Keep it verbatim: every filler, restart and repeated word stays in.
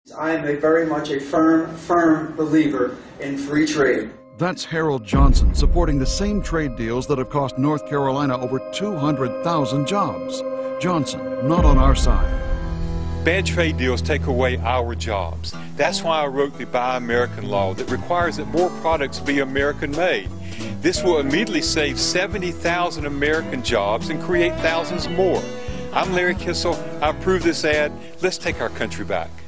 I am a very much a firm, firm believer in free trade. That's Harold Johnson supporting the same trade deals that have cost North Carolina over two hundred thousand jobs. Johnson, not on our side. Bad trade deals take away our jobs. That's why I wrote the Buy American law that requires that more products be American-made. This will immediately save seventy thousand American jobs and create thousands more. I'm Larry Kissell. I approve this ad. Let's take our country back.